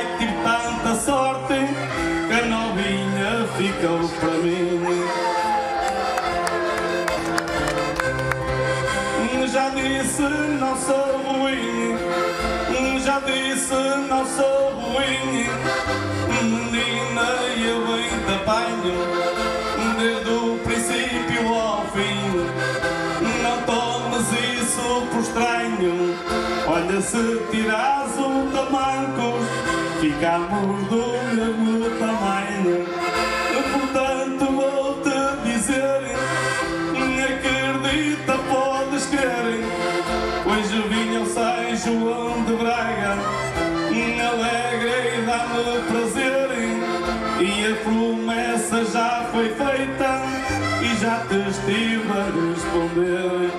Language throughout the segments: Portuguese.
pai tive tanta sorte que a novinha ficou para mim. Já disse não sou ruim, já disse não sou ruim, menina eu bem te apanho, desde o princípio ao fim. Não tomes isso por estranho, olha se tiras o tamanco, ficamos do mesmo tamanho. Portanto vou-te dizer, acredita, podes crer, hoje vinha ao São João de Braga, alegre e dá-me prazer, e a promessa já foi feita e já te estive a responder.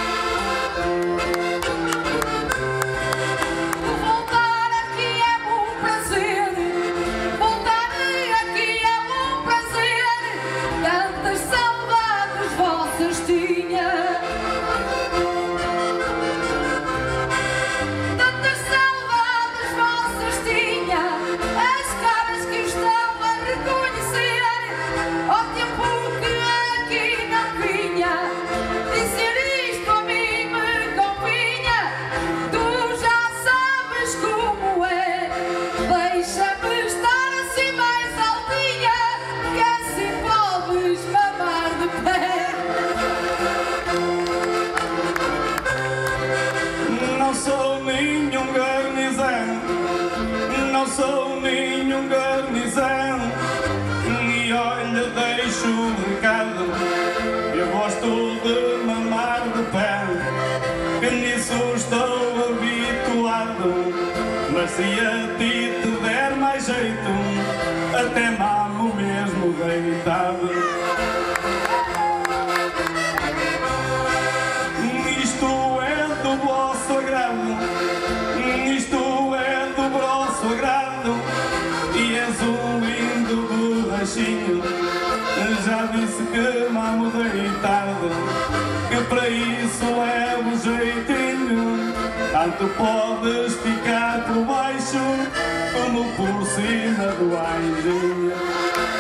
Não sou nenhum garnizão, e olha, deixo um recado, eu gosto de mamar de pé, que nisso estou habituado, mas se a ti te der mais jeito, até mamo mesmo deitado. Isto é do vosso agrado, e és um lindo borrachinho, já disse que mamo deitado, que para isso levo jeitinho, tanto podes ficar por baixo como por cima do anjinho.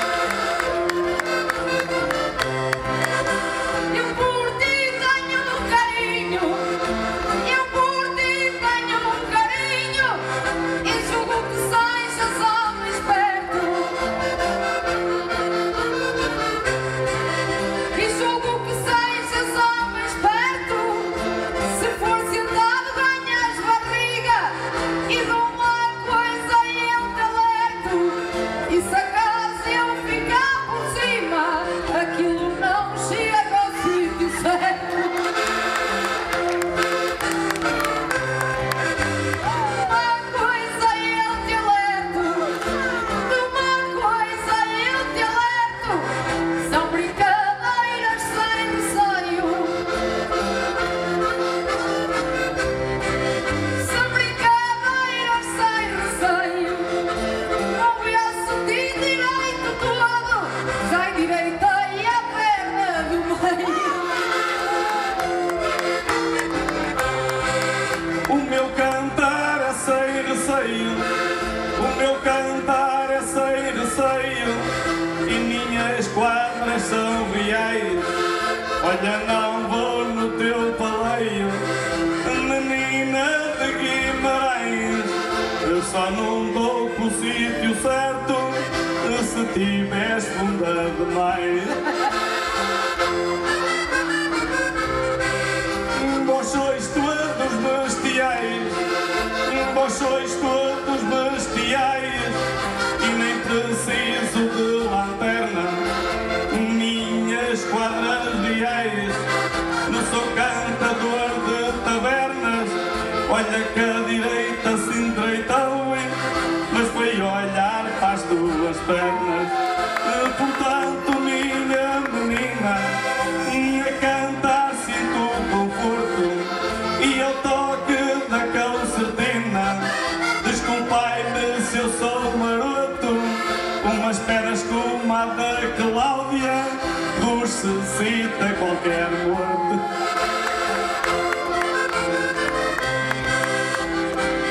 O meu cantar é sem receio, e minhas quadras são reais. Olha, não vou no teu paleio, menina de Guimarães, eu só não dou pro sítio certo se tiveres funda demais. Vós sois todos bestiais, vós sois todos bestiais, e nem preciso de lanterna, minhas quadras reais. Não sou cantador de tavernas, olha que a direita se endireitou, mas foi olhar para as tuas pernas. Portanto, minha menina, a cantar sinto conforto, e ao toque da concertina, desculpai-me se eu sou maroto, umas pernas como a da Cláudia ressuscita qualquer morto.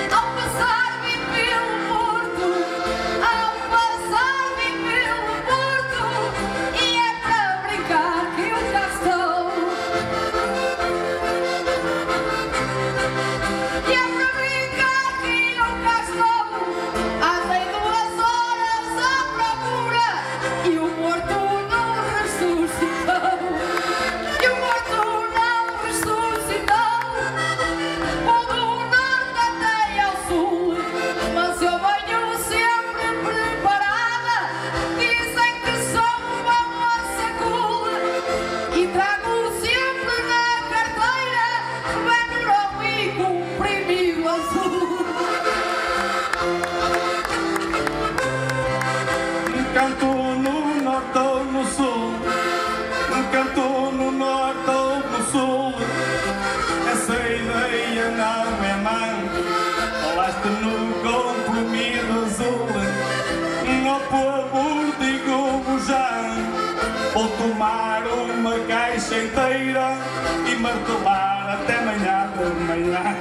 noite inteira e martelar até manhã de manhã.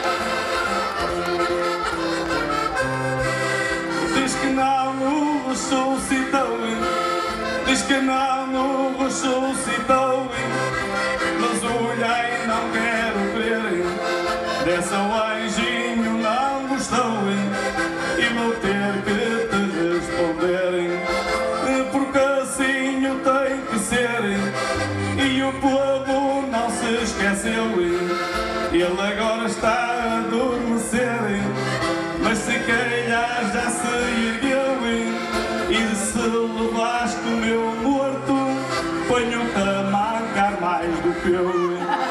Diz que não o ressuscitou, diz que não o ressuscitou, mas olhei, não quero crer, dessa anjinho não gostou, e vou ter que te responder, porque assim tem que ser, e o povo não se esqueceu, ele agora está a adormecer, mas se calhar já se ergueu, e se levaste o meu morto, ponho-te a mancar mais do que eu.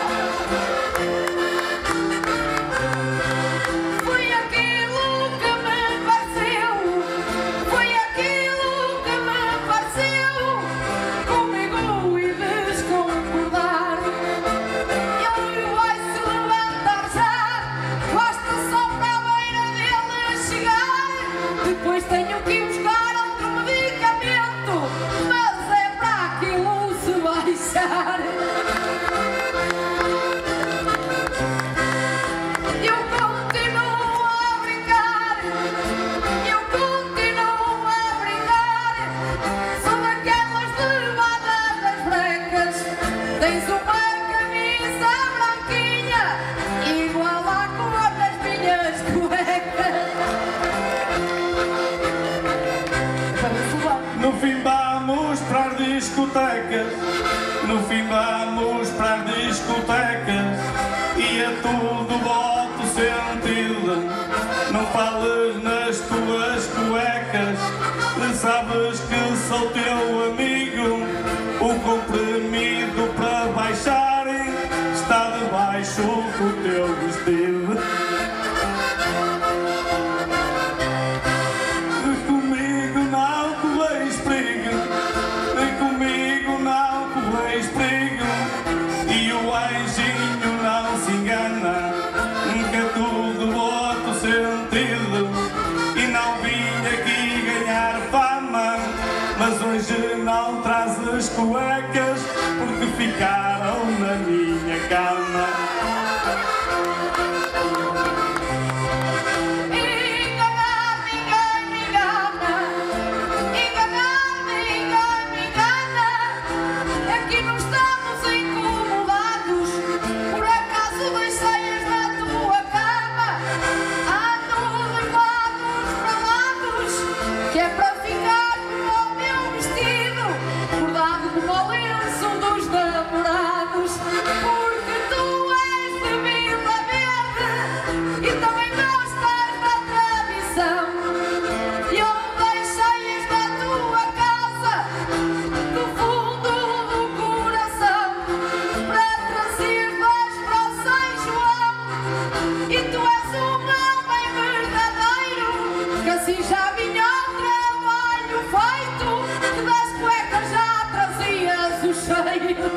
Tenho que ir buscar outro medicamento, mas é para aquilo se baixar. Eu continuo a brincar, eu continuo a brincar. Sou daquelas levadas das brecas. Tens uma camisa branquinha, igual à cor das minhas cuecas. No fim vamos para as discotecas, no fim vamos para as discotecas, e é tudo voto sentido, não fales nas tuas cuecas, sabes que sou teu amigo, o comprimido para baixar está debaixo do teu vestido. E o anjinho não se engana, que é tudo outro sentido, e não vim aqui ganhar fama, mas hoje não trazes cuecas, porque ficaram na minha cama. Que é para ficar com o meu vestido bordado como o lenço dos namorados, porque tu és de Vila Verde e também gostas da tradição. E eu deixei esta tua casa do fundo do coração para trazer-vos para o São João, e tu és um homem verdadeiro, que assim já vinha feito, que das cuecas já trazias o cheiro.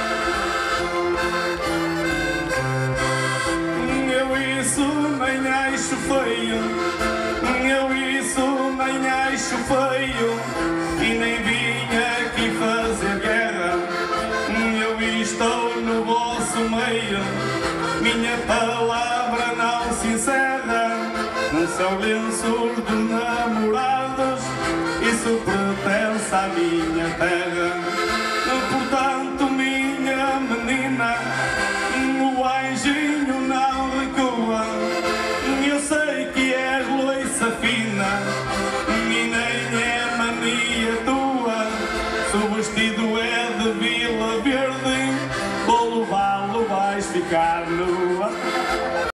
Eu isso nem acho feio, eu isso nem acho feio, e nem vim aqui fazer guerra, eu estou no vosso meio, minha palavra não se encerra, são lenços de namorados, isso pertence à minha terra.